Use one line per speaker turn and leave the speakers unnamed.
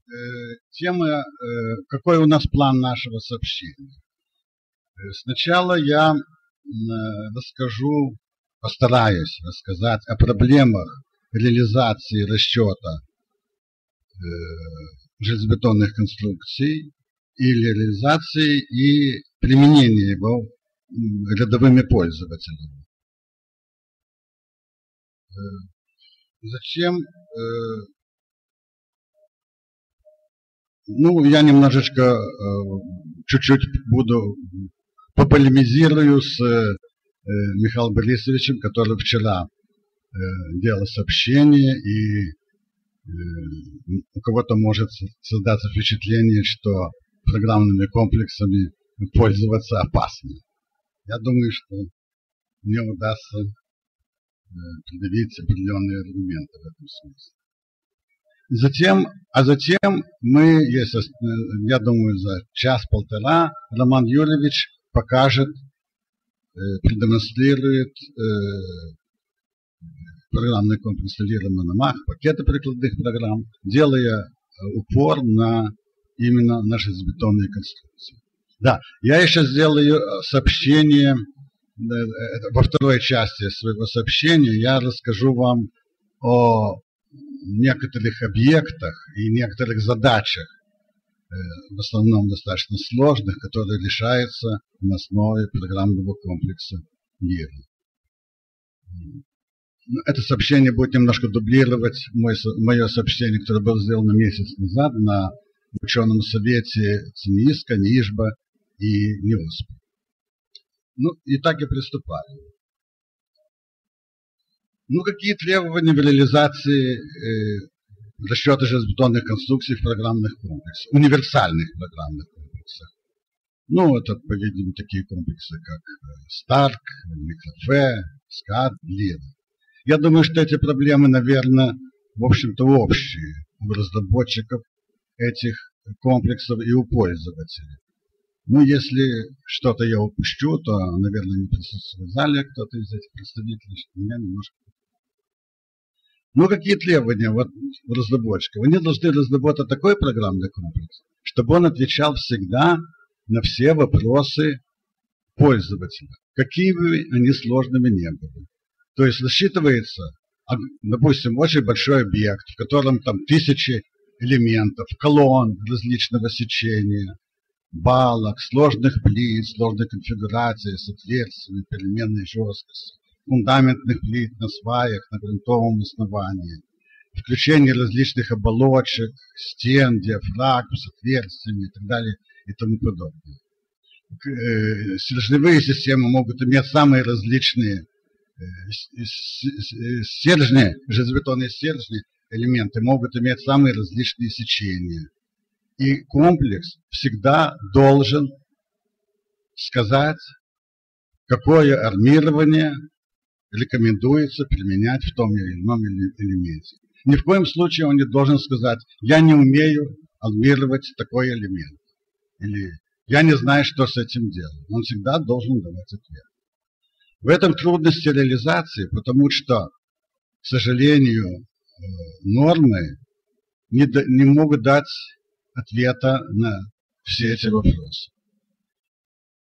тема, какой у нас план нашего сообщения. Сначала я постараюсь рассказать о проблемах реализации расчета железобетонных конструкций или реализации и применения его рядовыми пользователями. Зачем? Я немножечко, чуть-чуть пополемизирую с Михаилом Борисовичем, который вчера делал сообщение, и у кого-то может создаться впечатление, что программными комплексами пользоваться опасно. Я думаю, что мне удастся предъявить определенные аргументы в этом смысле. Затем мы, я думаю, за час-полтора Роман Юрьевич покажет, продемонстрирует программный комплекс Лира-Мономах, пакеты прикладных программ, делая упор именно на железобетонные конструкции. Да, я еще сделаю сообщение, во второй части своего сообщения я расскажу вам о некоторых объектах и некоторых задачах, в основном достаточно сложных, которые решаются на основе программного комплекса Лира. Это сообщение будет немножко дублировать мое сообщение, которое было сделано месяц назад на ученом совете ЦНИИСКа, НИИЖБа и НИОСПа. И так и приступаю. Какие требования в реализации расчета железобетонных конструкций в программных комплексах, универсальных программных комплексах? Это, по-видимому, такие комплексы, как Старк, Микрофе, SCAD, Лира. Я думаю, что эти проблемы, наверное, в общем-то, общие у разработчиков этих комплексов и у пользователей. Если что-то я упущу, то, наверное, не присутствует в зале кто-то из этих представителей, что меня немножко... Какие требования у разработчиков? Они должны разработать такой программный комплекс, чтобы он отвечал всегда на все вопросы пользователя, какими бы они сложными не были. То есть рассчитывается, допустим, очень большой объект, в котором там тысячи элементов, колонн различного сечения, балок, сложных плит, сложной конфигурации с отверстиями, переменной жесткости, фундаментных плит на сваях, на грунтовом основании, включение различных оболочек, стен, диафрагм с отверстиями и так далее и тому подобное. Стержневые системы могут иметь самые различные стержни, железобетонные стержни, элементы могут иметь самые различные сечения. И комплекс всегда должен сказать, какое армирование рекомендуется применять в том или ином элементе. Ни в коем случае он не должен сказать, я не умею армировать такой элемент. Или я не знаю, что с этим делать. Он всегда должен давать ответ. В этом трудности реализации, потому что, к сожалению, нормы не могут дать ответа на все эти вопросы.